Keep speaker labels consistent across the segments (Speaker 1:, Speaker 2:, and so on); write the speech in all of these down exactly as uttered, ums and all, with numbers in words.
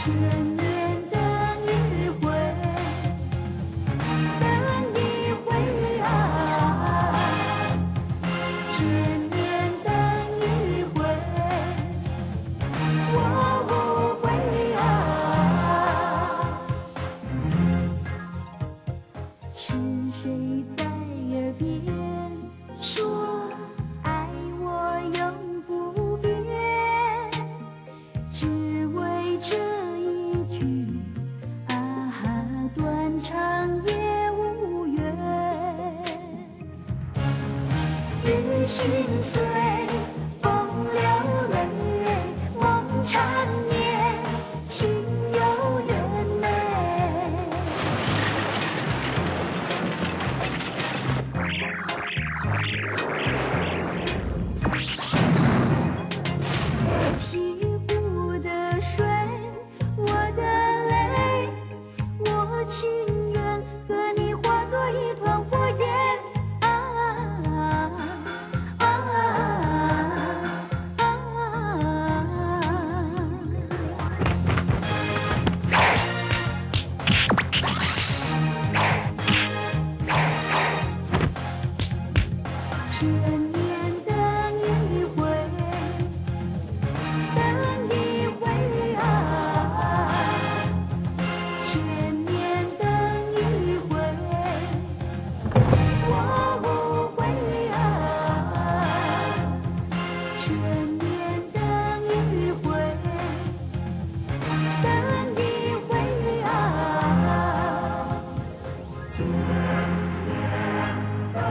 Speaker 1: 心碎，风流泪，梦缠绵，情有缘内。西湖的水，我的泪，我情愿和你化作一团火焰。千年等一回，等一回啊！千年等一回，我无悔啊！千年等一回，等一回啊！千年等。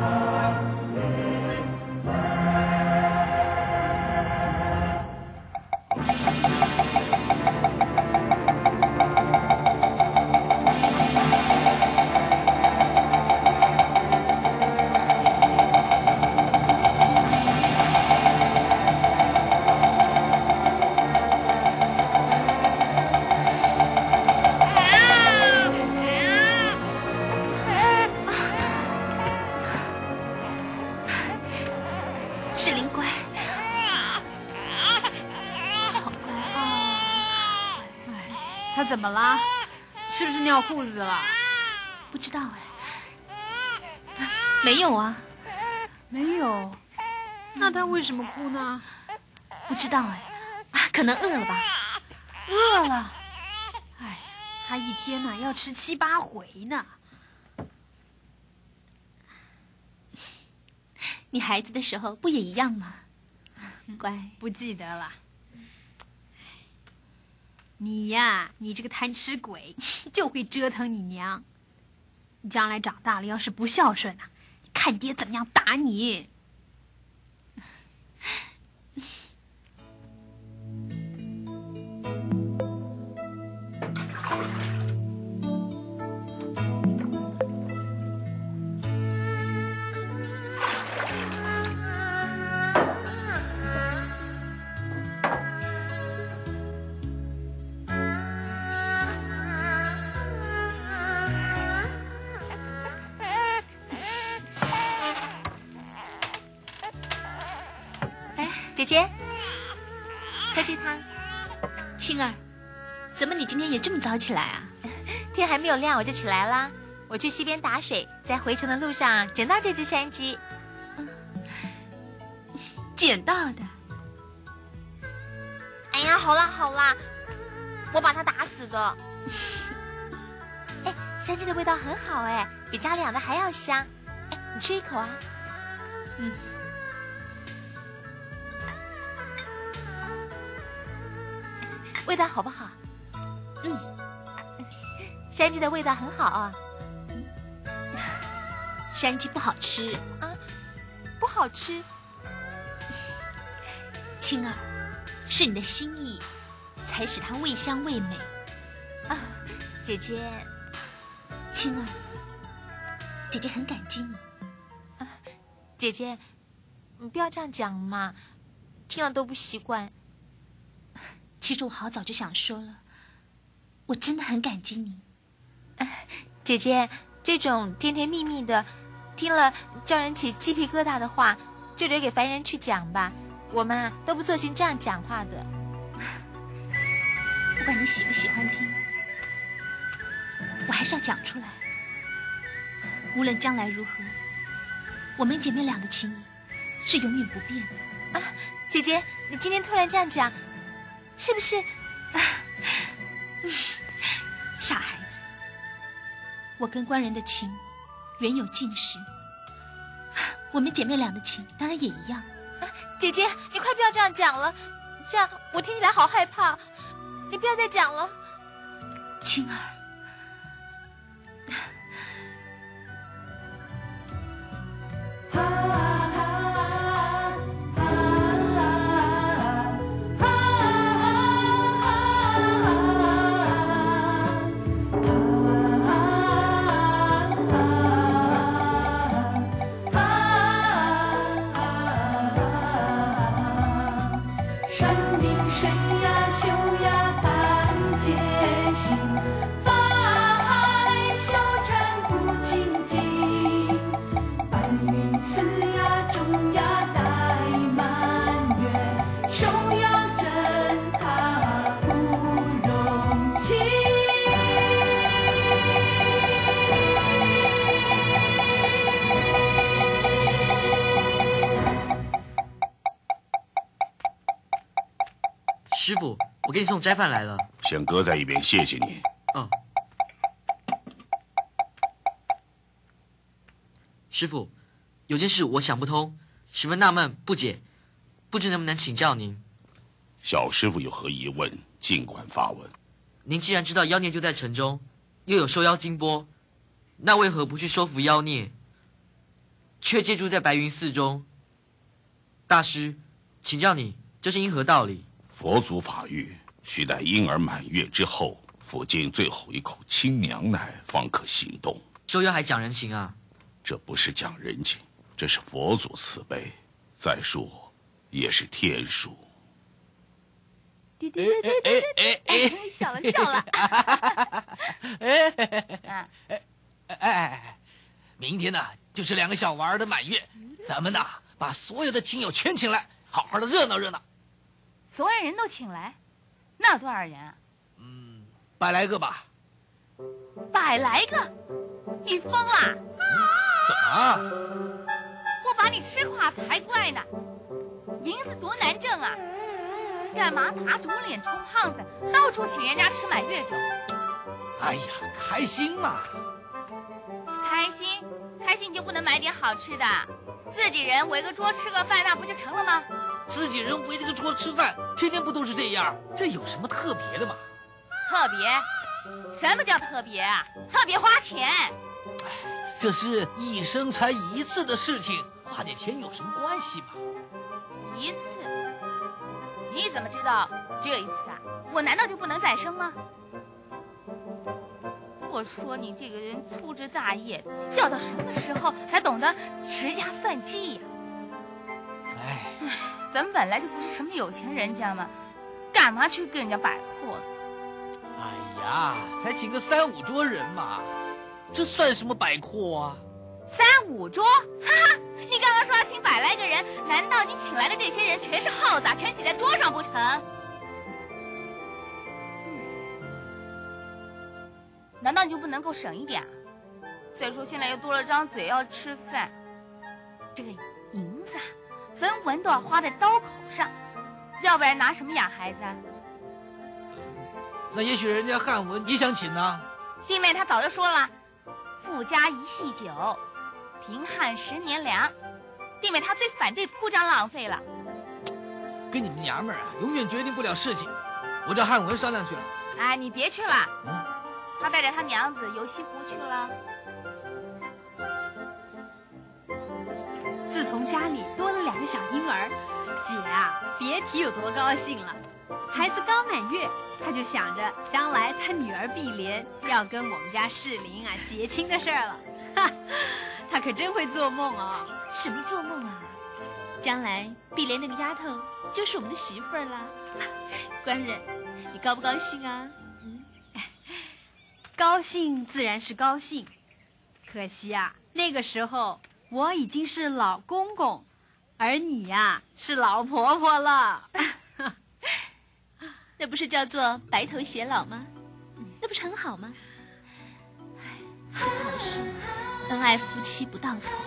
Speaker 2: 世林乖，好乖啊！
Speaker 3: 哎，他怎么了？是不是尿裤子了？
Speaker 2: 不知道哎，没有啊，
Speaker 3: 没有。那他为什么哭呢？
Speaker 2: 不知道哎，啊，可能饿了吧？
Speaker 3: 饿了。哎，他一天呢要吃七八回呢。
Speaker 2: 你孩子的时候不也一样吗？乖，
Speaker 3: 不记得了。你呀，你这个贪吃鬼，就会折腾你娘。你将来长大了，要是不孝顺啊，看爹怎么样打你。
Speaker 4: 姐姐，喝鸡汤。
Speaker 2: 青儿，怎么你今天也这么早起来啊？
Speaker 4: 天还没有亮我就起来啦。我去溪边打水，在回程的路上捡到这只山鸡。
Speaker 2: 嗯，捡到的。
Speaker 4: 哎呀，好啦好啦，我把它打死的。哎，山鸡的味道很好哎，比家里养的还要香。哎，你吃一口啊。
Speaker 2: 嗯。
Speaker 4: 味道好不好？
Speaker 2: 嗯，
Speaker 4: 山鸡的味道很好啊。
Speaker 2: 山鸡不好吃
Speaker 4: 啊，不好吃。
Speaker 2: 青儿，是你的心意，才使它味香味美。
Speaker 4: 啊，姐姐，
Speaker 2: 青儿，姐姐很感激你。
Speaker 4: 啊，姐姐，你不要这样讲嘛，听了都不习惯。
Speaker 2: 其实我好早就想说了，我真的很感激你。
Speaker 4: 姐姐，这种甜甜蜜蜜的，听了叫人起鸡皮疙瘩的话，就留给凡人去讲吧。我们啊都不做行这样讲话的。
Speaker 2: 管你喜不喜欢听，我还是要讲出来。无论将来如何，我们姐妹俩的情谊是永远不变的。
Speaker 4: 啊，姐姐，你今天突然这样讲，是不是？啊，
Speaker 2: 傻孩子，我跟官人的情原有尽时，我们姐妹俩的情当然也一样。
Speaker 4: 啊，姐姐，你快不要这样讲了，这样我听起来好害怕。你不要再讲了，
Speaker 2: 青儿。
Speaker 5: 师傅，我给你送斋饭来了。
Speaker 6: 先搁在一边，谢谢你。
Speaker 5: 嗯。师傅，有件事我想不通，十分纳闷不解，不知能不能请教您。
Speaker 6: 小师傅有何疑问，尽管发问。
Speaker 5: 您既然知道妖孽就在城中，又有收妖金钵，那为何不去收服妖孽，却借住在白云寺中？大师，请教你，这是因何道理？
Speaker 6: 佛祖法谕，须待婴儿满月之后，服尽最后一口清凉奶，方可行动。
Speaker 5: 收妖还讲人情啊？
Speaker 6: 这不是讲人情，这是佛祖慈悲，再说也是天数。
Speaker 1: 对对对对对对，哎，笑了笑了。
Speaker 7: 哎哎哎哎，明天呢就是两个小娃儿的满月，咱们呢把所有的亲友全请来，好好的热闹热闹。
Speaker 1: 所有人都请来，那有多少人啊？
Speaker 7: 嗯，百来个吧。
Speaker 1: 百来个？你疯了？
Speaker 7: 怎么？
Speaker 1: 我把你吃垮才怪呢！银子多难挣啊！干嘛打肿脸充胖子，到处请人家吃满月酒？
Speaker 7: 哎呀，开心嘛！
Speaker 1: 开心？开心就不能买点好吃的？自己人围个桌吃个饭，那不就成了吗？
Speaker 7: 自己人围着个桌吃饭，天天不都是这样？这有什么特别的吗？
Speaker 1: 特别？什么叫特别啊？特别花钱。
Speaker 7: 哎，这是一生才一次的事情，花点钱有什么关系嘛？
Speaker 1: 一次？你怎么知道只有一次啊？我难道就不能再生吗？我说你这个人粗枝大叶，要到什么时候才懂得持家算计呀？
Speaker 7: 哎，
Speaker 1: 咱们本来就不是什么有钱人家嘛，干嘛去跟人家摆阔呢？
Speaker 7: 哎呀，才请个三五桌人嘛，这算什么摆阔啊？
Speaker 1: 三五桌？哈哈，你刚刚说要请百来个人，难道你请来的这些人全是耗子，全挤在桌上不成？难道你就不能够省一点啊？再说现在又多了张嘴要吃饭，这个银子啊，分文都要花在刀口上，要不然拿什么养孩子啊？
Speaker 7: 那也许人家汉文也想请呢。
Speaker 1: 弟妹她早就说了，富家一细酒，贫汉十年粮。弟妹她最反对铺张浪费了。
Speaker 7: 跟你们娘们儿啊，永远决定不了事情。我找汉文商量去了。
Speaker 1: 哎，你别去了。
Speaker 7: 嗯。
Speaker 1: 他带着他娘子游西湖去了。
Speaker 3: 自从家里多了两个小婴儿，姐啊，别提有多高兴了。孩子刚满月，他就想着将来他女儿碧莲要跟我们家世林啊结亲的事儿了。哈，他可真会做梦哦。
Speaker 2: 什么做梦啊？将来碧莲那个丫头就是我们的媳妇儿啦。官人，你高不高兴啊？
Speaker 3: 高兴自然是高兴，可惜啊，那个时候我已经是老公公，而你呀、啊、是老婆婆了。
Speaker 2: 那不是叫做白头偕老吗？那不是很好吗？唉，最怕的是恩爱夫妻不到头。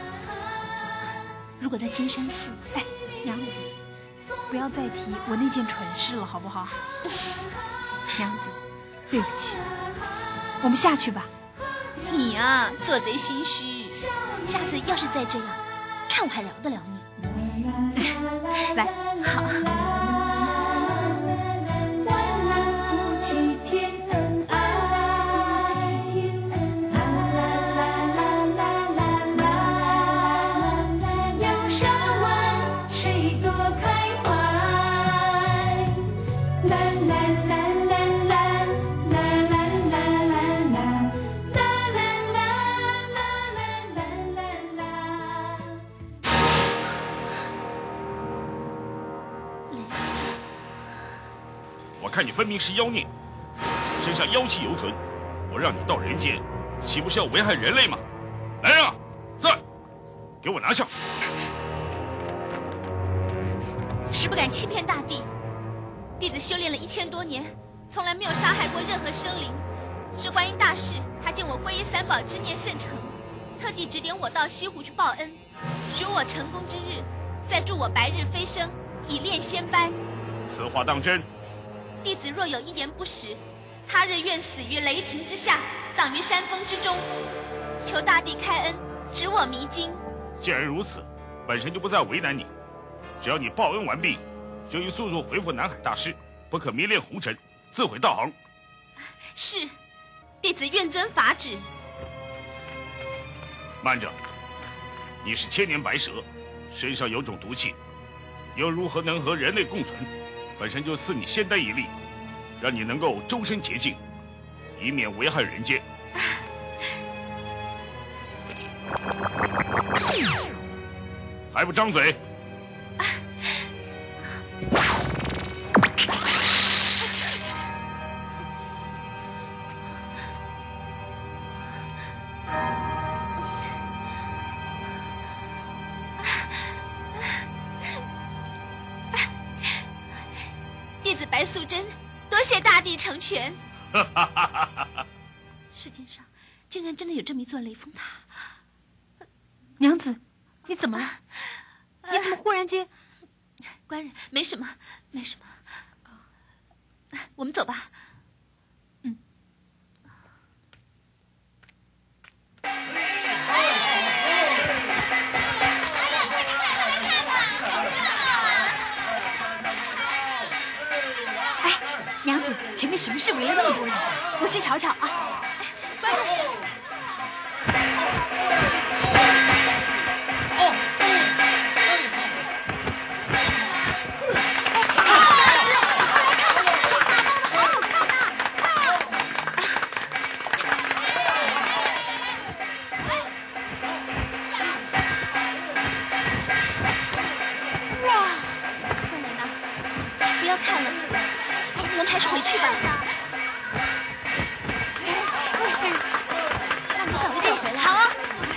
Speaker 2: 如果在金山寺，
Speaker 3: 哎，娘子，不要再提我那件蠢事了，好不好？娘子，对不起，我们下去吧。
Speaker 2: 你啊，做贼心虚。下次要是再这样，看我还饶得了你？
Speaker 3: 来，
Speaker 2: 好。
Speaker 6: 看你分明是妖孽，身上妖气犹存，我让你到人间，岂不是要危害人类吗？来人啊，在，给我拿下！
Speaker 2: 实不敢欺骗大帝，弟子修炼了一千多年，从来没有杀害过任何生灵。是观音大士，他见我皈依三宝之念甚诚，特地指点我到西湖去报恩，许我成功之日，再助我白日飞升，以炼仙丹。
Speaker 6: 此话当真？
Speaker 2: 弟子若有一言不实，他日愿死于雷霆之下，葬于山峰之中。求大帝开恩，指我迷津。
Speaker 6: 既然如此，本神就不再为难你。只要你报恩完毕，就应速速回复南海大师，不可迷恋红尘，自毁道行。
Speaker 2: 是，弟子愿遵法旨。
Speaker 6: 慢着，你是千年白蛇，身上有种毒气，又如何能和人类共存？本身就赐你仙丹一粒，让你能够终身洁净，以免危害人间。还不张嘴！
Speaker 2: 弟子白素贞，多谢大帝成全。世界上竟然真的有这么一座雷峰塔。
Speaker 3: 娘子，你怎么了？你怎么忽然间？
Speaker 2: 官人，没什么，没什么。我们走吧。嗯。
Speaker 3: 娘子，前面什么事围了那么多人？我去瞧瞧啊！
Speaker 2: 官人，哇！官人呐，不要看了。我们还是回去吧。那你早一点回来。好啊。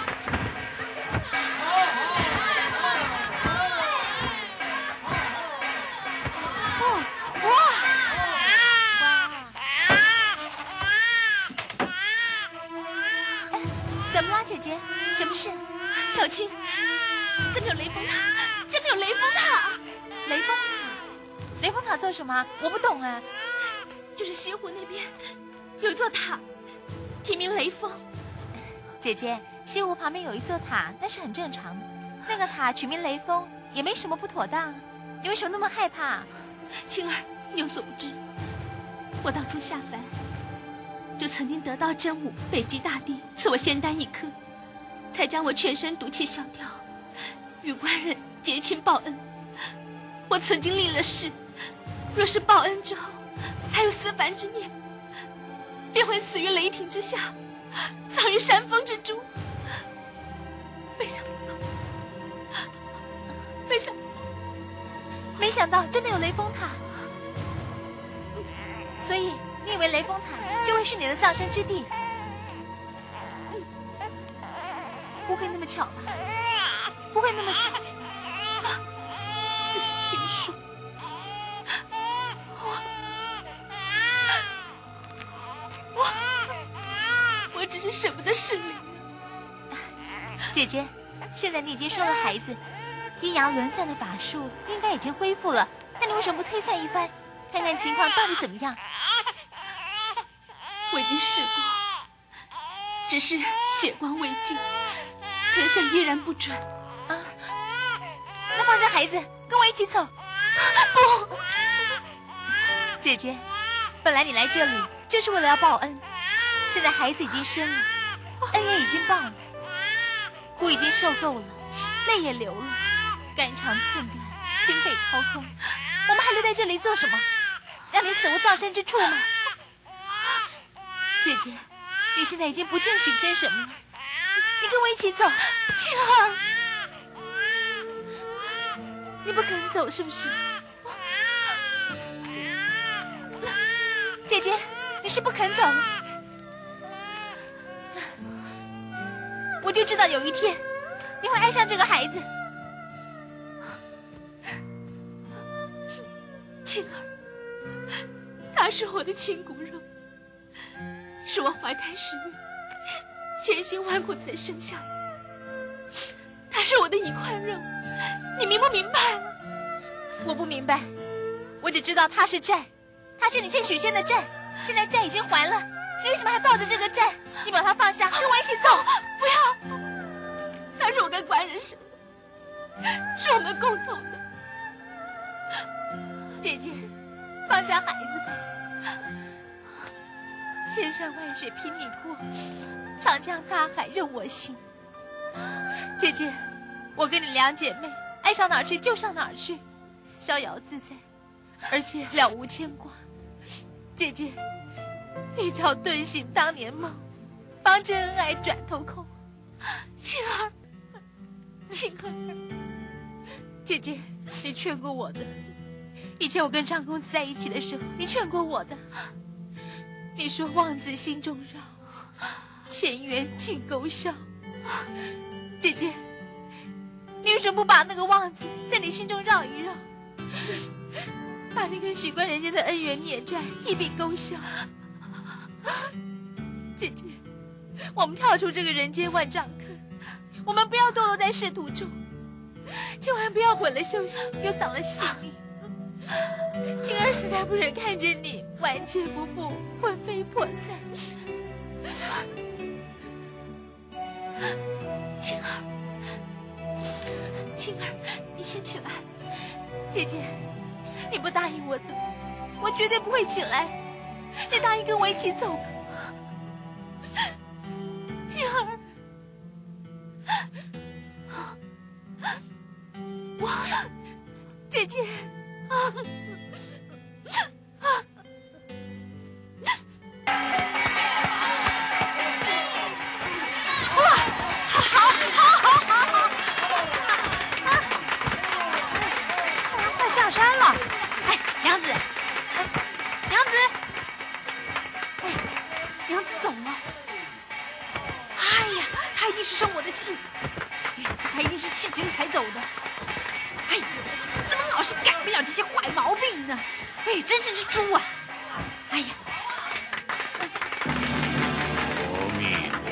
Speaker 4: 怎么啦，姐姐？什么事？
Speaker 2: 小青，真的有雷峰塔，真的有雷峰塔。
Speaker 4: 雷峰塔？雷峰塔做什么？我不懂啊。
Speaker 2: 就是西湖那边有一座塔，题名雷峰。
Speaker 4: 姐姐，西湖旁边有一座塔，那是很正常的。那个塔取名雷峰也没什么不妥当。你为什么那么害怕？
Speaker 2: 青儿，你有所不知，我当初下凡就曾经得到真武北极大帝赐我仙丹一颗，才将我全身毒气消掉，与官人结亲报恩。我曾经立了誓，若是报恩之后还有思凡之念，便会死于雷霆之下，葬于山峰之中。没想到，没想到，
Speaker 4: 没想到真的有雷峰塔。所以你以为雷峰塔就会是你的葬身之地？不会那么巧吧？不会那么巧。
Speaker 2: 这是天数，我是什么的势力？
Speaker 4: 姐姐，现在你已经收了孩子，阴阳轮算的法术应该已经恢复了，那你为什么不推算一番，看看情况到底怎么样？
Speaker 2: 我已经试过，只是血光未尽，推算依然不准。
Speaker 4: 啊，那放下孩子，跟我一起走。
Speaker 2: 不，
Speaker 4: 姐姐，本来你来这里就是为了要报恩，现在孩子已经生了，恩也已经报了，苦已经受够了，泪也流了，肝肠寸断，心肺掏空，我们还留在这里做什么？让你死无葬身之处吗？姐姐，你现在已经不见许仙什么了，你跟我一起走。
Speaker 2: 青儿，
Speaker 4: 你不肯走是不是？姐姐，你是不肯走了？我就知道有一天你会爱上这个孩子。
Speaker 2: 青儿，他是我的亲骨肉，是我怀胎十月，千辛万苦才生下来。他是我的一块肉，你明不明白？
Speaker 4: 我不明白，我只知道他是债，他是你欠许仙的债，现在债已经还了，你为什么还抱着这个债？你把它放下，跟我一起走。
Speaker 2: 不要，他是我跟官人生的，是我们共同的。
Speaker 4: 姐姐，放下孩子吧。千山万水凭你过，长江大海任我行。姐姐，我跟你两姐妹，爱上哪儿去就上哪儿去，逍遥自在，而且了无牵挂。姐姐，一朝顿醒当年梦，方知恩爱转头空。
Speaker 2: 青儿，青儿，
Speaker 4: 姐姐，你劝过我的。以前我跟张公子在一起的时候，你劝过我的。你说望子心中绕，前缘尽勾销。姐姐，你为什么不把那个望子在你心中绕一绕，把那跟许官人家的恩怨孽债一并勾销？姐姐，我们跳出这个人间万丈坑，我们不要堕落在仕途中，千万不要毁了修行，又丧了性命。青儿实在不忍看见你万劫不复，魂飞魄散。
Speaker 2: 青儿，青儿，你先起来。
Speaker 4: 姐姐，你不答应我走，我绝对不会起来。你答应跟我一起走吧。青儿，我，姐姐。
Speaker 3: 下山了，哎，娘子，娘子，哎，娘子走了。哎呀，他一定是生我的气，他一定是气急了才走的。哎呀，怎么老是改不了这些坏毛病呢？哎，真是只猪啊！哎呀，
Speaker 6: 阿弥陀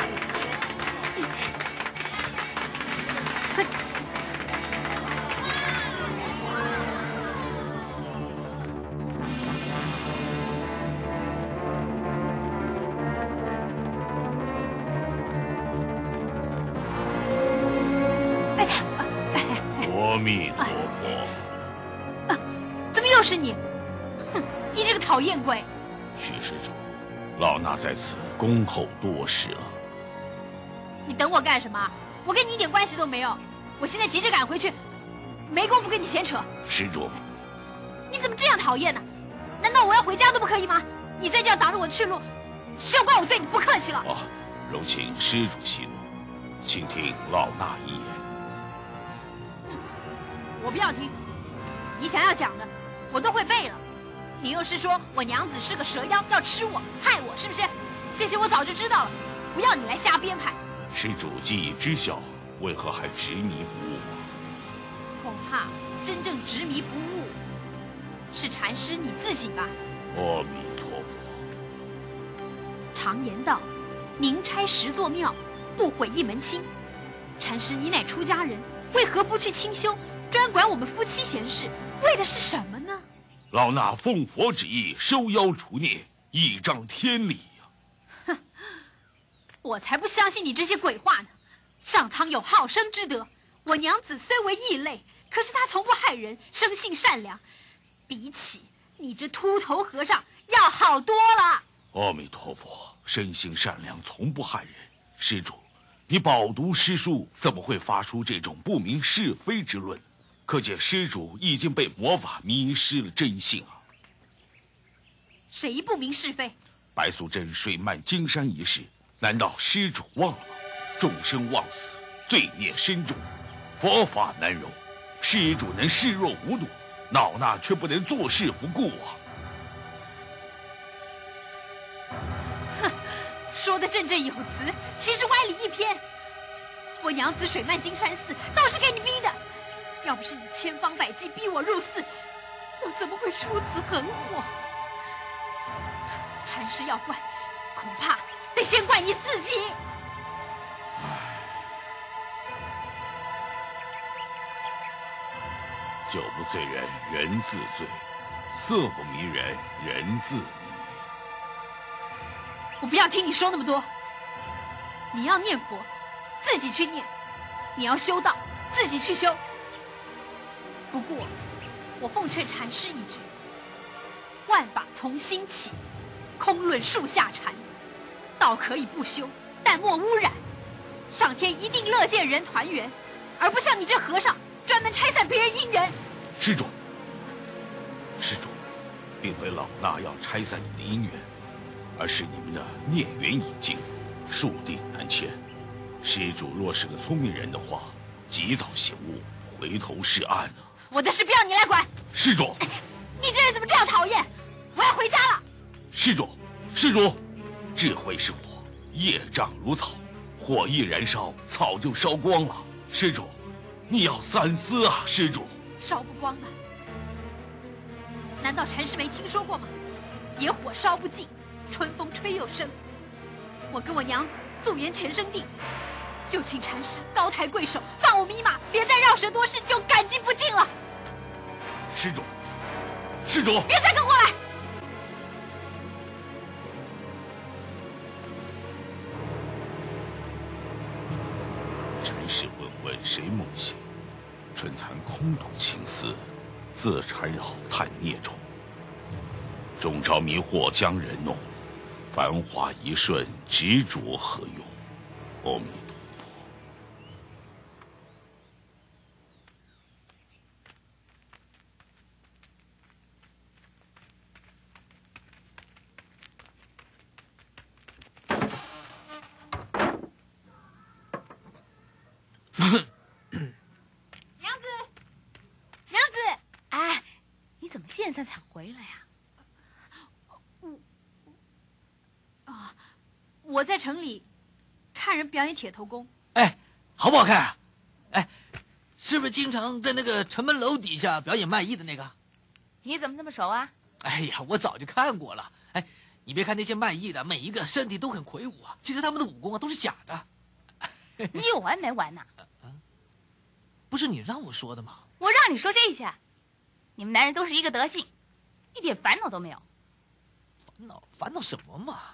Speaker 6: 阿弥陀佛！
Speaker 3: 啊，怎么又是你？哼，你这个讨厌鬼！
Speaker 6: 许施主，老衲在此恭候多时了。
Speaker 3: 你等我干什么？我跟你一点关系都没有。我现在急着赶回去，没工夫跟你闲扯。
Speaker 6: 施主，
Speaker 3: 你怎么这样讨厌呢？难道我要回家都不可以吗？你再这样挡着我去路，休怪我对你不客气了。
Speaker 6: 啊，柔情施主息怒，请听老衲一言。
Speaker 3: 我不要听，你想要讲的，我都会背了。你又是说我娘子是个蛇妖，要吃我，害我，是不是？这些我早就知道了，不要你来瞎编排。
Speaker 6: 施主既已知晓，为何还执迷不悟？
Speaker 3: 恐怕真正执迷不悟，是禅师你自己吧？
Speaker 6: 阿弥陀佛。
Speaker 3: 常言道， 宁拆十座庙，不毁一门亲。禅师，你乃出家人，为何不去清修，专管我们夫妻闲事？为的是什么呢？
Speaker 6: 老衲奉佛旨意收妖除孽，依仗天理呀、
Speaker 3: 啊！哼，我才不相信你这些鬼话呢！上苍有好生之德，我娘子虽为异类，可是她从不害人，生性善良，比起你这秃头和尚要好多了。
Speaker 6: 阿弥陀佛，生性善良，从不害人。施主，你饱读诗书，怎么会发出这种不明是非之论？可见施主已经被魔法迷失了真性啊！
Speaker 3: 谁不明是非？
Speaker 6: 白素贞水漫金山一事，难道施主忘了吗？众生忘死，罪孽深重，佛法难容。施主能视若无睹，老衲却不能坐视不顾啊！
Speaker 3: 哼，说的振振有词，其实歪理一篇。我娘子水漫金山寺，倒是给你逼的。要不是你千方百计逼我入寺，我怎么会出此横祸？禅师要怪，恐怕得先怪你自己。
Speaker 6: 酒不醉人人自醉，色不迷人人自迷。
Speaker 3: 我不要听你说那么多。你要念佛，自己去念；你要修道，自己去修。不过，我奉劝禅师一句：万法从心起，空论树下禅。道可以不修，但莫污染。上天一定乐见人团圆，而不像你这和尚专门拆散别人姻缘。
Speaker 6: 施主，施主，并非老衲要拆散你的姻缘，而是你们的孽缘已尽，数定难迁。施主若是个聪明人的话，及早醒悟，回头是岸啊！
Speaker 3: 我的事不要你来管。
Speaker 6: 施主，
Speaker 3: 你这人怎么这样讨厌？我要回家了。
Speaker 6: 施主，施主，智慧是火，业障如草，火一燃烧，草就烧光了。施主，你要三思啊！施主，
Speaker 3: 烧不光的，难道禅师没听说过吗？野火烧不尽，春风吹又生。我跟我娘子素言前生定，就请禅师高抬贵手，放我弥马，别再绕舌多事，就感激不尽了。
Speaker 6: 施主，施主，
Speaker 3: 别再跟过来！
Speaker 6: 尘世混混谁梦醒？春残空度情思，自缠绕叹孽种。中招迷惑将人弄，繁华一瞬执着何用？阿弥陀佛。
Speaker 3: 娘子，娘子，
Speaker 1: 哎，你怎么现在才回来呀？
Speaker 3: 我啊，我在城里看人表演铁头功。
Speaker 7: 哎，好不好看啊？哎，是不是经常在那个城门楼底下表演卖艺的那个？
Speaker 1: 你怎么这么熟啊？
Speaker 7: 哎呀，我早就看过了。哎，你别看那些卖艺的，每一个身体都很魁梧啊，其实他们的武功啊都是假的。
Speaker 1: 你有完没完呐？
Speaker 7: 不是你让我说的吗？
Speaker 1: 我让你说这些，你们男人都是一个德性，一点烦恼都没有。
Speaker 7: 烦恼烦恼什么嘛？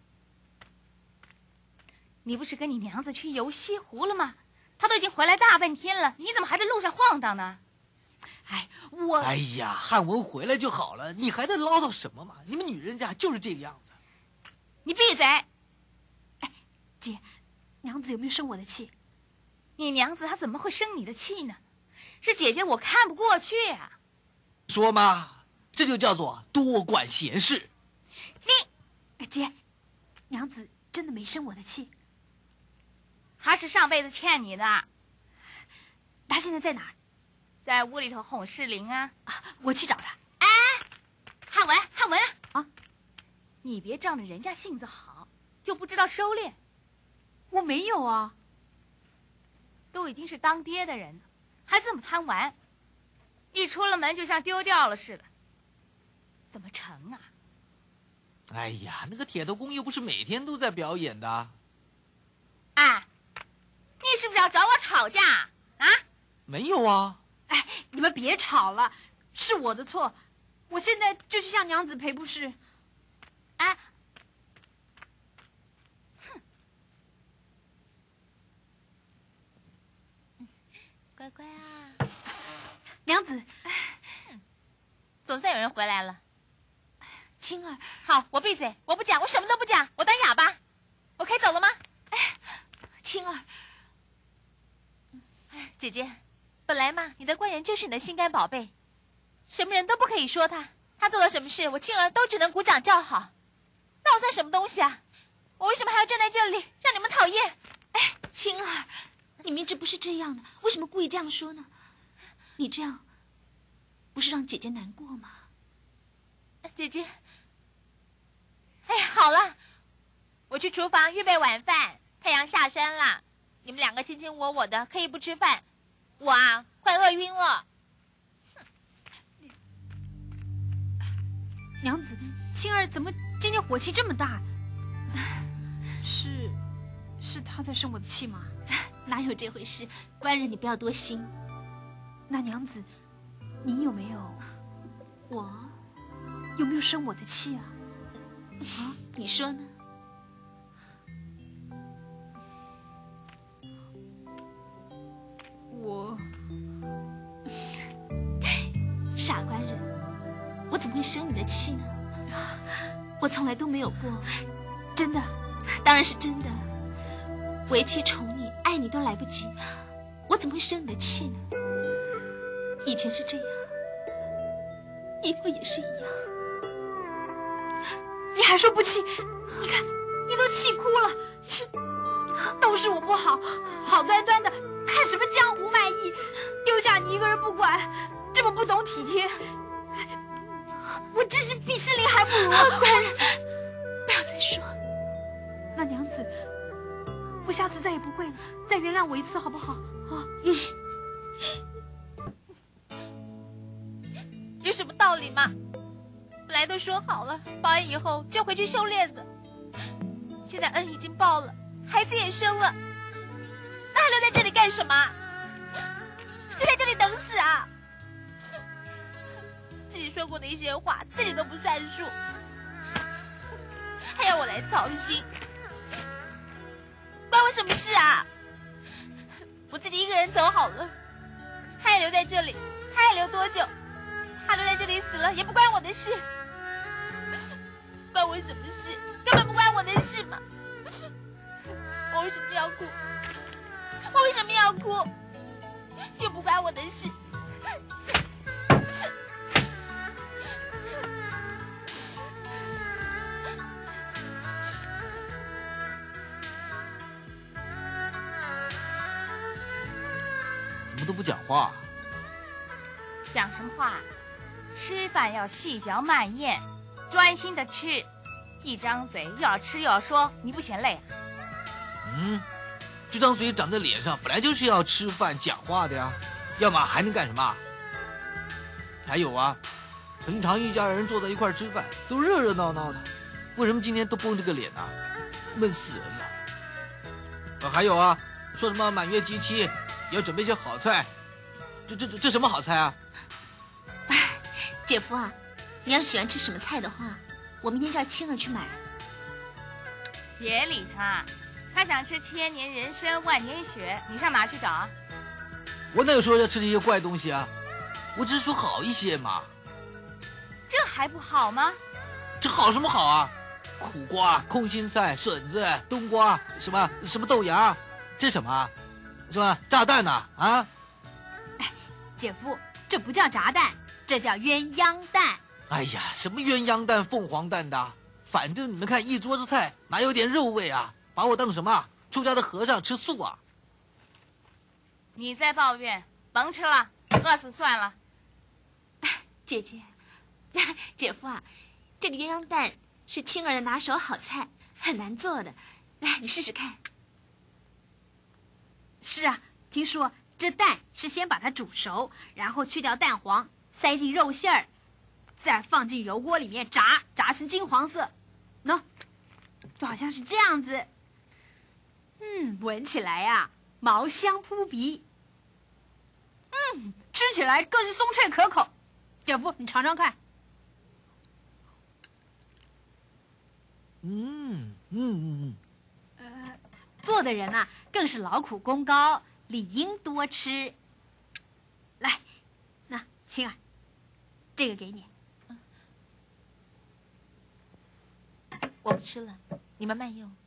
Speaker 1: 你不是跟你娘子去游西湖了吗？她都已经回来大半天了，你怎么还在路上晃荡呢？
Speaker 3: 哎，我
Speaker 7: 哎呀，汉文回来就好了，你还在唠叨什么嘛？你们女人家就是这个样子。
Speaker 1: 你闭嘴！
Speaker 3: 哎，姐，娘子有没有生我的气？
Speaker 1: 你娘子她怎么会生你的气呢？是姐姐我看不过去啊！
Speaker 7: 说嘛，这就叫做多管闲事。
Speaker 1: 你，
Speaker 3: 哎，姐，娘子真的没生我的气，
Speaker 1: 还是上辈子欠你的。
Speaker 3: 她现在在哪儿？
Speaker 1: 在屋里头哄世林啊！
Speaker 3: 啊，我去找她。
Speaker 1: 哎，汉文，汉文啊！你别仗着人家性子好，就不知道收敛。
Speaker 3: 我没有啊。
Speaker 1: 都已经是当爹的人了，还这么贪玩，一出了门就像丢掉了似的，怎么成啊？
Speaker 7: 哎呀，那个铁头功又不是每天都在表演的。
Speaker 1: 哎，你是不是要找我吵架啊？
Speaker 7: 没有啊。
Speaker 3: 哎，你们别吵了，是我的错，我现在就去向娘子赔不是。
Speaker 1: 哎，
Speaker 4: 哼，乖乖啊，
Speaker 3: 娘子，
Speaker 4: 总算有人回来了。
Speaker 2: 青儿，
Speaker 4: 好，我闭嘴，我不讲，我什么都不讲，我当哑巴。我可以走了吗？
Speaker 2: 哎，青儿，
Speaker 4: 哎，姐姐，本来嘛，你的官人就是你的心肝宝贝，什么人都不可以说他，他做了什么事，我青儿都只能鼓掌叫好。那我算什么东西啊？我为什么还要站在这里让你们讨厌？
Speaker 2: 哎，青儿，你明知不是这样的，为什么故意这样说呢？你这样，不是让姐姐难过吗？
Speaker 4: 姐姐，哎呀，好了，我去厨房预备晚饭。太阳下山了，你们两个卿卿我我的，可以不吃饭。我啊，快饿晕了。
Speaker 3: 娘子，青儿怎么今天火气这么大？是，是他在生我的气吗？
Speaker 2: 哪有这回事？官人，你不要多心。
Speaker 3: 那娘子，你有没有？
Speaker 2: 我
Speaker 3: 有没有生我的气啊？
Speaker 2: 啊，你说呢？
Speaker 3: 我
Speaker 2: 傻官人，我怎么会生你的气呢？我从来都没有过。
Speaker 3: 真的？
Speaker 2: 当然是真的。为妻宠你、爱你都来不及，我怎么会生你的气呢？以前是这样，以后也是一样。
Speaker 3: 你还说不气？你看，你都气哭了。都是我不好，好端端的看什么江湖卖艺，丢下你一个人不管，这么不懂体贴，我真是比失灵还不如。
Speaker 2: 官人，不要再说。
Speaker 3: 那娘子，我下次再也不会了，再原谅我一次好不好？啊，
Speaker 4: 有什么道理嘛？本来都说好了，报恩以后就回去修炼的。现在恩已经报了，孩子也生了，那还留在这里干什么？留在这里等死啊！自己说过的一些话，自己都不算数，还要我来操心，关我什么事啊？我自己一个人走好了，他也留在这里，他还留多久？他留在这里死了也不关我的事，关我什么事？根本不关我的事嘛！我为什么要哭？我为什么要哭？又不关我的事。
Speaker 7: 怎么都不讲话？
Speaker 1: 讲什么话？吃饭要细嚼慢咽，专心的吃，一张嘴又要吃又要说，你不嫌累啊？
Speaker 7: 嗯，这张嘴长在脸上，本来就是要吃饭讲话的呀，要么还能干什么？还有啊，平常一家人坐在一块吃饭，都热热闹闹的，为什么今天都绷着个脸呢、啊？闷死人了！啊，还有啊，说什么满月吉期，要准备些好菜，这这这这什么好菜啊？
Speaker 2: 姐夫啊，你要是喜欢吃什么菜的话，我明天叫青儿去买。
Speaker 1: 别理他，他想吃千年人参万年雪，你上哪去找啊？
Speaker 7: 我哪有说要吃这些怪东西啊？我只是说好一些嘛。
Speaker 1: 这还不好吗？
Speaker 7: 这好什么好啊？苦瓜、空心菜、笋子、冬瓜，什么什么豆芽，这什么？是吧？炸弹呐！啊！啊
Speaker 3: 哎，姐夫，这不叫炸弹，这叫鸳鸯蛋。
Speaker 7: 哎呀，什么鸳鸯蛋、凤凰蛋的，反正你们看一桌子菜，哪有点肉味啊？把我当什么出家的和尚吃素啊？
Speaker 1: 你在抱怨，甭吃了，饿死算了。
Speaker 2: 姐姐，姐夫啊，这个鸳鸯蛋是青儿的拿手好菜，很难做的，来，你试试看。
Speaker 3: 是啊，听说这蛋是先把它煮熟，然后去掉蛋黄，塞进肉馅儿，再放进油锅里面炸，炸成金黄色， 喏，就好像是这样子。嗯，闻起来呀、啊，毛香扑鼻。嗯，吃起来更是松脆可口。姐夫，你尝尝看。
Speaker 7: 嗯嗯嗯嗯。
Speaker 3: 呃，做的人呐、啊，更是劳苦功高，理应多吃。来，那青儿，这个给你。
Speaker 4: 我不吃了，你们慢用。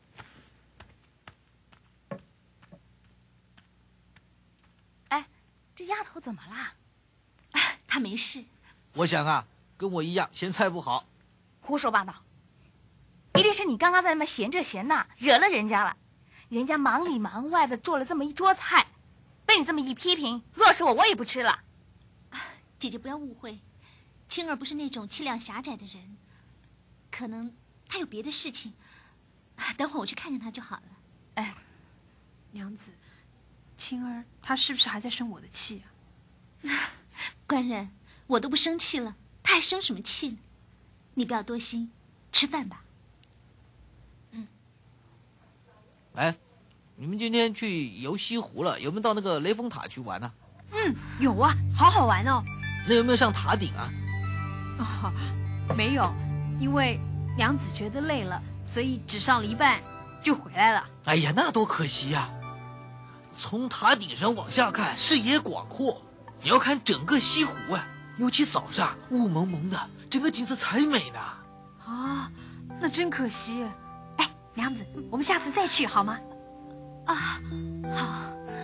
Speaker 1: 哎，这丫头怎么啦？
Speaker 2: 她没事。
Speaker 7: 我想啊，跟我一样，嫌菜不好。
Speaker 1: 胡说八道！一定是你刚刚在那边嫌这嫌那，惹了人家了。人家忙里忙外的做了这么一桌菜，被你这么一批评，若是我，我也不吃了。
Speaker 2: 姐姐不要误会，青儿不是那种气量狭窄的人，可能她有别的事情。等会儿我去看看她就好了。
Speaker 3: 哎，娘子，青儿她是不是还在生我的气啊？
Speaker 2: 官人，我都不生气了，她还生什么气呢？你不要多心，吃饭吧。嗯。
Speaker 7: 哎，你们今天去游西湖了，有没有到那个雷峰塔去玩呢？
Speaker 3: 嗯，有啊，好好玩哦。
Speaker 7: 那有没有上塔顶啊？
Speaker 3: 哦，没有，因为娘子觉得累了，所以只上了一半就回来了。
Speaker 7: 哎呀，那多可惜呀！从塔顶上往下看，视野广阔，你要看整个西湖啊，尤其早上雾蒙蒙的，整个景色才美呢。
Speaker 3: 啊，那真可惜。哎，娘子，我们下次再去好吗？
Speaker 2: 啊，好。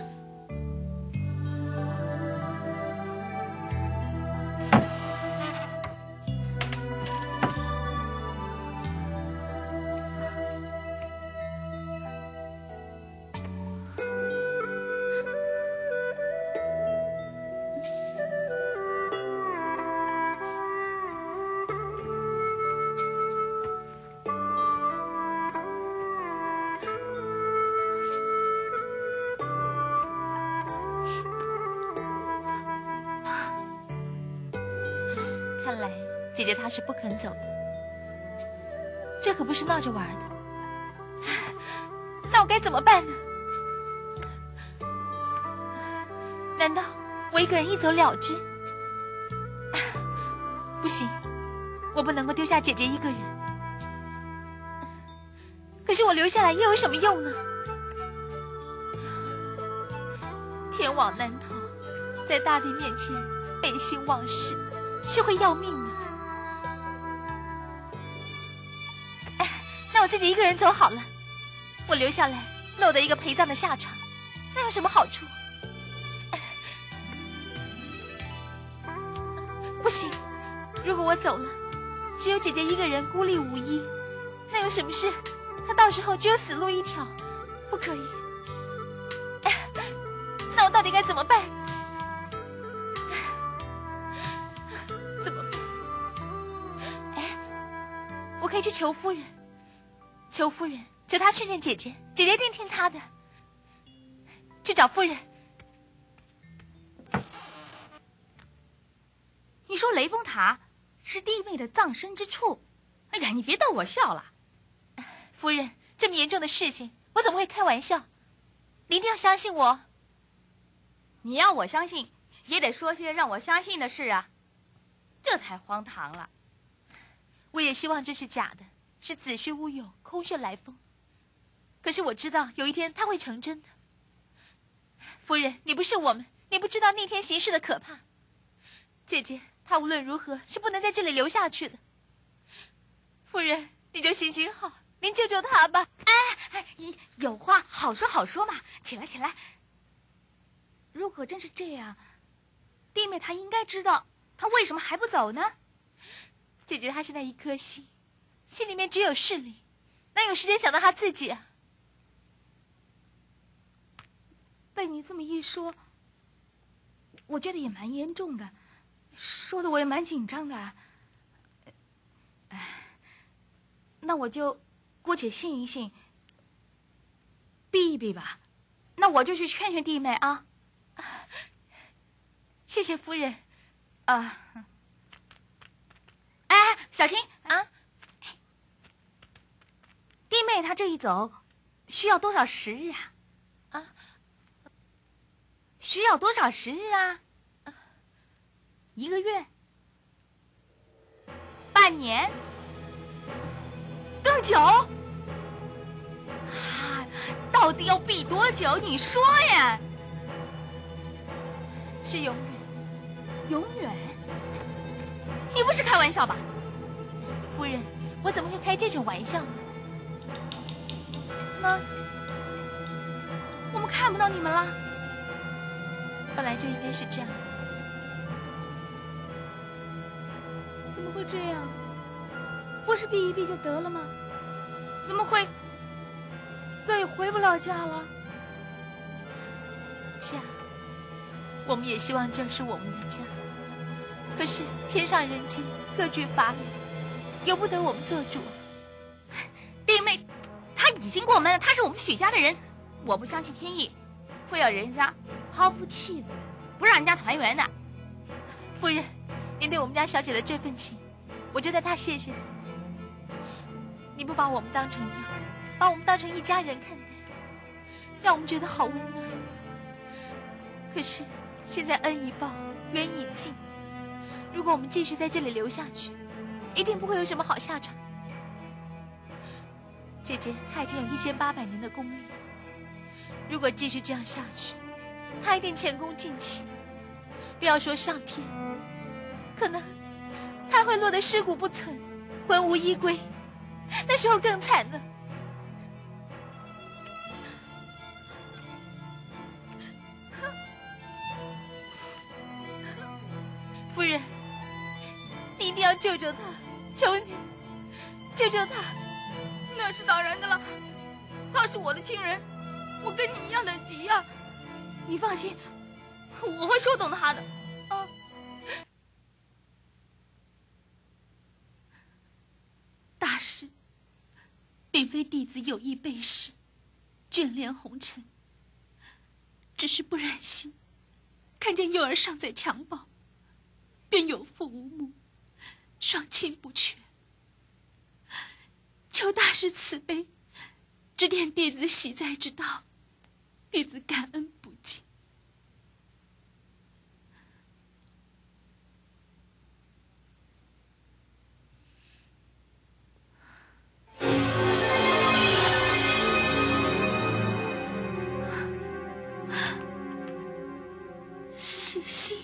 Speaker 4: 看来姐姐她是不肯走的，这可不是闹着玩的。那我该怎么办呢？难道我一个人一走了之？不行，我不能够丢下姐姐一个人。可是我留下来又有什么用呢？天网难逃，在大地面前背信忘事是会要命的。哎，那我自己一个人走好了。我留下来落得一个陪葬的下场，那有什么好处？不行，如果我走了，只有姐姐一个人孤立无依，那有什么事？她到时候只有死路一条，不可以。哎，那我到底该怎么办？怎么办？哎，我可以去求夫人，求夫人，求她劝劝姐姐，姐姐一定听她的。去找夫人。
Speaker 1: 你说雷峰塔是弟妹的葬身之处？哎呀，你别逗我笑了。
Speaker 4: 夫人，这么严重的事情，我怎么会开玩笑？你一定要相信我。
Speaker 1: 你要我相信，也得说些让我相信的事啊，这才荒唐了。
Speaker 4: 我也希望这是假的，是子虚乌有，空穴来风。可是我知道有一天它会成真的。夫人，你不是我们，你不知道逆天行事的可怕。姐姐，她无论如何是不能在这里留下去的。夫人，你就行行好，您救救她吧。
Speaker 1: 哎哎，有话好说好说嘛，起来起来。如果真是这样，弟妹她应该知道，她为什么还不走呢？
Speaker 4: 姐姐她现在一颗心，心里面只有势力，哪有时间想到她自己啊？
Speaker 1: 被你这么一说，我觉得也蛮严重的，说的我也蛮紧张的。哎，那我就姑且信一信，避一避吧。那我就去劝劝弟妹啊。
Speaker 4: 谢谢夫人。
Speaker 1: 啊，哎，小青
Speaker 4: 啊，
Speaker 1: 妹她这一走，需要多少时日啊？
Speaker 4: 啊？
Speaker 1: 需要多少时日啊？一个月？半年？更久？啊，到底要避多久？你说呀？
Speaker 4: 是永远。
Speaker 1: 永远？你不是开玩笑吧？
Speaker 4: 夫人，我怎么会开这种玩笑呢？
Speaker 1: 那我们看不到你们了？
Speaker 4: 本来就应该是这样。
Speaker 1: 怎么会这样？不是避一避就得了吗？怎么会再也回不了家了？
Speaker 4: 家，我们也希望这是我们的家。可是天上人间各具法理，由不得我们做主。
Speaker 1: 弟妹，她已经过门了，她是我们许家的人，我不相信天意会要人家抛夫弃子，不让人家团圆的。
Speaker 4: 夫人，您对我们家小姐的这份情，我就代她谢谢你。你不把我们当成样，把我们当成一家人看待，让我们觉得好温暖。可是现在恩已报，缘已尽，如果我们继续在这里留下去，一定不会有什么好下场。姐姐她已经有一千八百年的功力，如果继续这样下去，她一定前功尽弃。不要说上天，可能她会落得尸骨不存，魂无依归，那时候更惨了。夫人，你一定要救救他，求你救救他。
Speaker 1: 那是当然的了，他是我的亲人，我跟你一样的急呀、啊。你放心，我会说动他的。啊，
Speaker 2: 大师，并非弟子有意背时，眷恋红尘，只是不忍心看见幼儿尚在襁褓，便有父无母，双亲不全。求大师慈悲，指点弟子喜哉之道，弟子感恩不尽。喜心，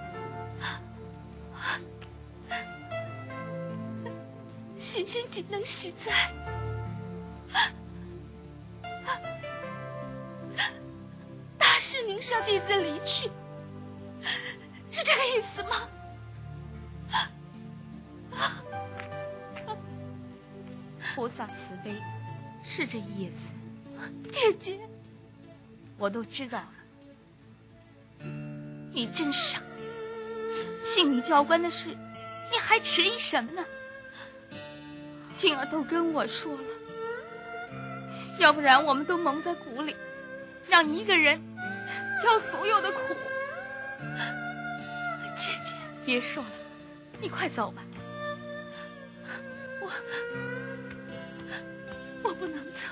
Speaker 2: 喜心岂能喜哉？大师，您是要弟子离去，是这个意思吗？
Speaker 1: 菩萨慈悲，是这意思。
Speaker 2: 姐姐，
Speaker 1: 我都知道了。你真傻，信你教官的事，你还迟疑什么呢？静儿都跟我说了，要不然我们都蒙在鼓里，让你一个人挑所有的苦。
Speaker 2: 姐姐，
Speaker 1: 别说了，你快走吧。
Speaker 2: 我我不能走，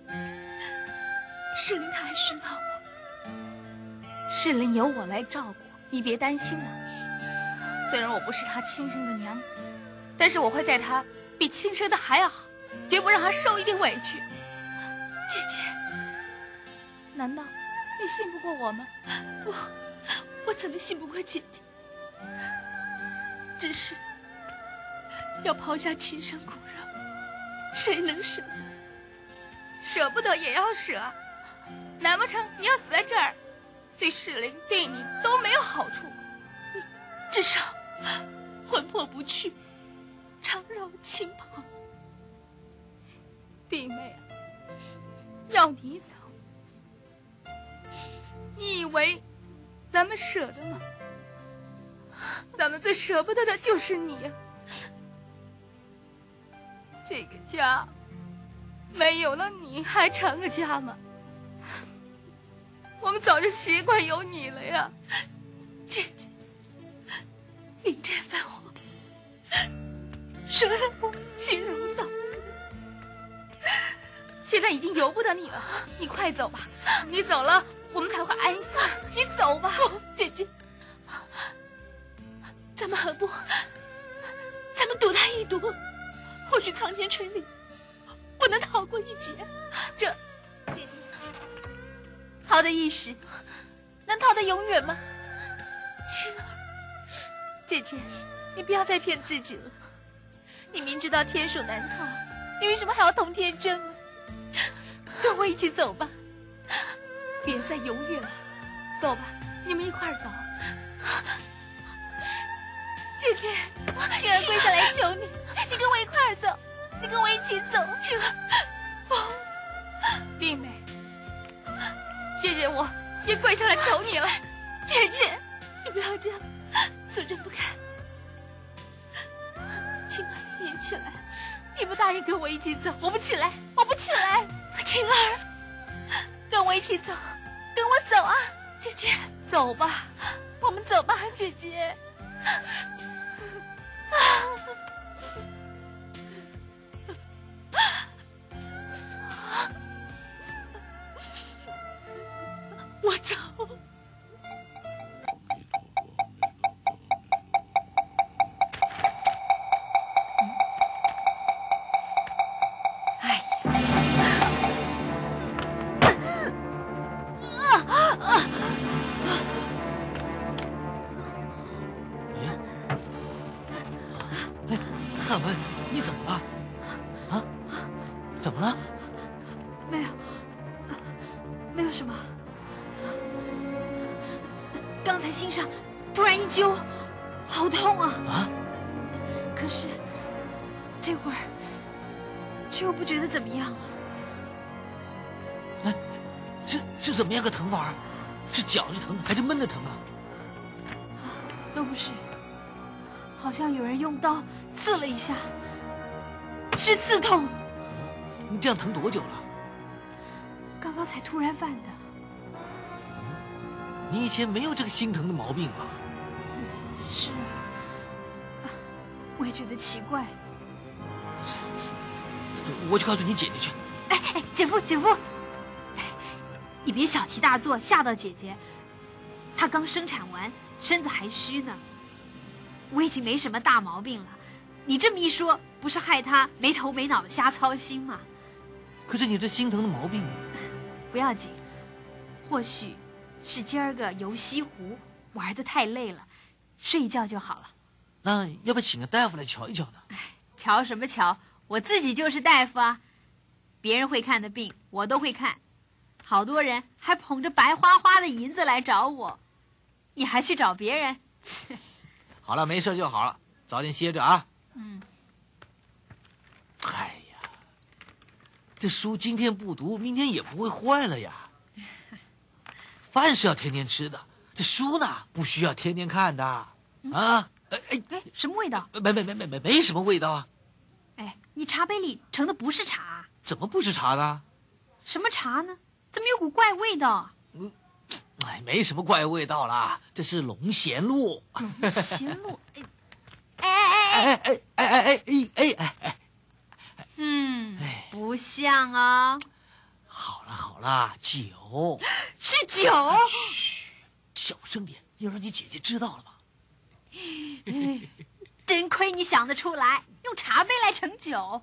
Speaker 2: 世林他还需要我。
Speaker 1: 世林由我来照顾，你别担心了。虽然我不是他亲生的娘，但是我会待他比亲生的还要好，绝不让他受一点委屈。
Speaker 2: 姐姐，
Speaker 1: 难道你信不过我吗？
Speaker 2: 我我怎么信不过姐姐？只是要抛下亲生骨肉，谁能舍得？
Speaker 1: 舍不得也要舍，难不成你要死在这儿？对世林对你都没有好处，
Speaker 2: 至少魂魄不去，常绕亲旁。
Speaker 1: 弟妹啊，要你走，你以为咱们舍得吗？咱们最舍不得的就是你呀、啊！这个家没有了你还成个家吗？我们早就习惯有你了呀。
Speaker 2: 姐姐，您这番话说的我心如刀割，
Speaker 1: 在已经由不得你了，你快走吧，你走了我们才会安心。你走吧，
Speaker 2: 姐姐，咱们何不，咱们赌他一赌，或许苍天垂怜，我能逃过一劫。
Speaker 4: 这，姐姐，逃得一时，能逃得永远吗？
Speaker 2: 青儿，
Speaker 4: 姐姐，你不要再骗自己了。你明知道天数难逃，你为什么还要同天争呢？跟我一起走吧。
Speaker 1: 别再犹豫了，走吧，你们一块儿走。
Speaker 4: 姐姐，青儿跪下来求你，你跟我一块儿走，你跟我一起走。
Speaker 2: 青儿，
Speaker 1: 不，丽美，姐姐我也跪下来求你了。
Speaker 2: 姐姐，你不要这样，素贞不敢。青儿，你也起来。
Speaker 4: 你不答应跟我一起走，我不起来，我不起来。
Speaker 2: 青儿，
Speaker 4: 跟我一起走，跟我走啊，
Speaker 2: 姐姐，
Speaker 1: 走吧，
Speaker 4: 我们走吧，姐姐。
Speaker 2: 我走。
Speaker 7: 汉文，你怎么了？啊？怎么了？
Speaker 3: 没有，没有什么。刚才心上突然一揪，好痛啊！
Speaker 7: 啊？
Speaker 3: 可是这会儿却又不觉得怎么样了。
Speaker 7: 哎，是是怎么样个疼法？是绞着疼还是闷的疼啊？
Speaker 3: 都不是。好像有人用刀刺了一下，是刺痛。
Speaker 7: 你这样疼多久了？
Speaker 3: 刚刚才突然犯的。
Speaker 7: 你以前没有这个心疼的毛病吧？
Speaker 3: 是啊，我也觉得奇怪。
Speaker 7: 我去告诉你姐姐去。
Speaker 3: 哎哎，姐夫姐夫，哎，你别小题大做，吓到姐姐。她刚生产完，身子还虚呢。我已经没什么大毛病了，你这么一说，不是害他没头没脑的瞎操心吗？
Speaker 7: 可是你这心疼的毛病，
Speaker 3: 不要紧，或许是今儿个游西湖玩得太累了，睡一觉就好了。
Speaker 7: 那要不要请个大夫来瞧一瞧呢？
Speaker 3: 瞧什么瞧？我自己就是大夫啊，别人会看的病我都会看，好多人还捧着白花花的银子来找我，你还去找别人？切！
Speaker 7: 好了，没事就好了，早点歇着啊。
Speaker 3: 嗯。
Speaker 7: 哎呀，这书今天不读，明天也不会坏了呀。饭是要天天吃的，这书呢不需要天天看的啊。哎
Speaker 3: 哎，什么味道？
Speaker 7: 没没没没没没什么味道啊。
Speaker 3: 哎，你茶杯里盛的不是茶？
Speaker 7: 怎么不是茶呢？
Speaker 3: 什么茶呢？怎么有股怪味道？
Speaker 7: 嗯。哎，没什么怪味道啦，这是龙涎露。
Speaker 3: 龙涎露，
Speaker 4: 哎哎
Speaker 7: 哎哎哎哎哎哎哎哎，
Speaker 3: 嗯，不像啊。
Speaker 7: 好了好了，酒
Speaker 3: 是酒。
Speaker 7: 嘘，小声点，要让你姐姐知道了吗？
Speaker 3: 真亏你想得出来，用茶杯来盛酒。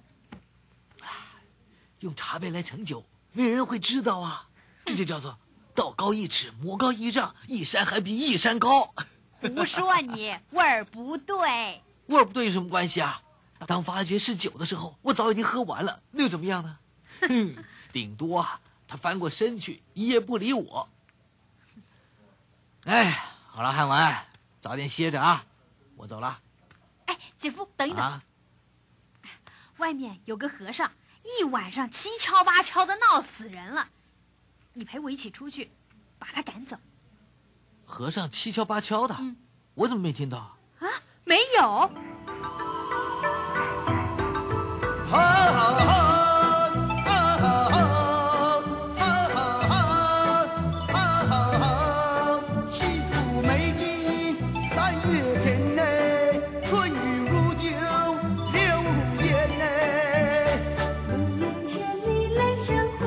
Speaker 7: 用茶杯来盛酒，没人会知道啊，这就叫做。道高一尺，魔高一丈，一山还比一山高。
Speaker 3: 胡说你，味儿不对。
Speaker 7: 味儿不对有什么关系啊？当发觉是酒的时候，我早已经喝完了，那又怎么样呢？哼，顶多啊，他翻过身去，一夜不理我。哎，好了，汉文，早点歇着啊，我走了。
Speaker 3: 哎，姐夫，等一等。
Speaker 7: 啊，
Speaker 3: 外面有个和尚，一晚上七敲八敲的闹死人了。你陪我一起出去，把他赶走。
Speaker 7: 和尚七敲八敲的，
Speaker 3: 嗯、
Speaker 7: 我怎么没听到
Speaker 3: 啊？没有。
Speaker 8: 哈哈哈哈哈哈哈哈！西湖美景三月天内，春雨如酒，流如烟内。
Speaker 9: 路远千里来相会。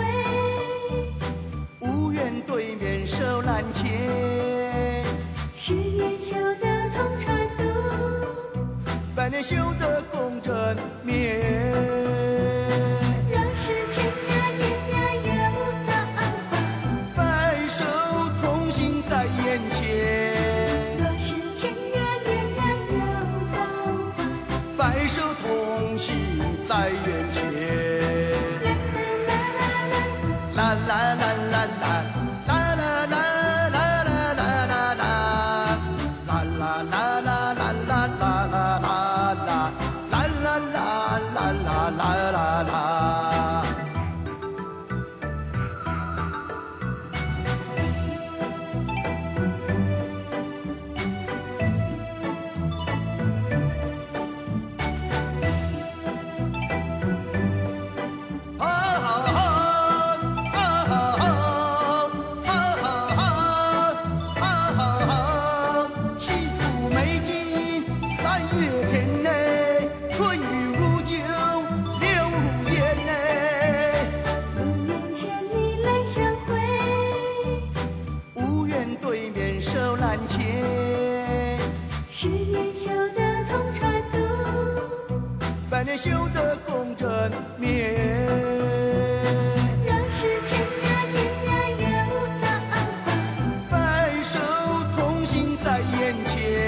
Speaker 9: 十年修得同船渡，
Speaker 8: 百年修得共枕眠。
Speaker 9: 若是千呀年呀又早还，
Speaker 8: 白首同行在眼前。
Speaker 9: 若是千呀年呀又早还，
Speaker 8: 白首同行在眼前。啦啦啦啦啦。啦啦啦！啊哈哈！啊哈哈！啊哈哈！啊哈哈！幸福美景，三月天内，春雨如酒。手难牵，
Speaker 9: 十年修得同船渡，
Speaker 8: 百年修得共枕眠。
Speaker 9: 若是千呀年呀又早还，
Speaker 8: 白首同行在眼前。